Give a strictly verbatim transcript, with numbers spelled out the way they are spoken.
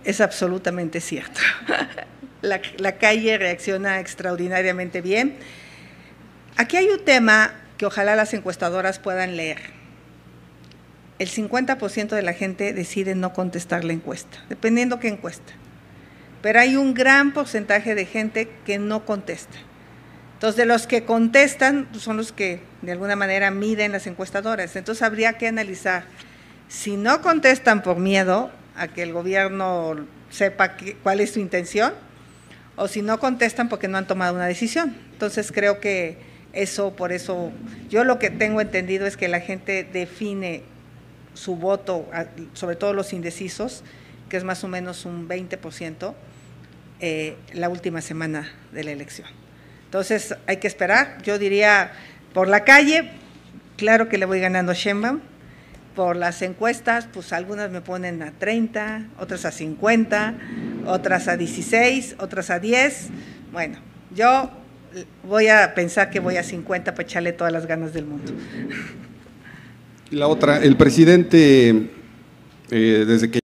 es absolutamente cierto. La, la calle reacciona extraordinariamente bien. Aquí hay un tema que ojalá las encuestadoras puedan leer. El cincuenta por ciento de la gente decide no contestar la encuesta, dependiendo qué encuesta. Pero hay un gran porcentaje de gente que no contesta. Entonces, de los que contestan, pues son los que de alguna manera miden las encuestadoras. Entonces, habría que analizar, si no contestan por miedo a que el gobierno sepa que, cuál es su intención, o si no contestan porque no han tomado una decisión. Entonces, creo que eso, por eso, yo lo que tengo entendido es que la gente define su voto, sobre todo los indecisos, que es más o menos un veinte por ciento, eh, la última semana de la elección. Entonces, hay que esperar. Yo diría, por la calle, claro que le voy ganando a Sheinbaum. Por las encuestas, pues algunas me ponen a treinta, otras a cincuenta, otras a dieciséis, otras a diez. Bueno, yo voy a pensar que voy a cincuenta para echarle todas las ganas del mundo. La otra, el presidente, eh, desde que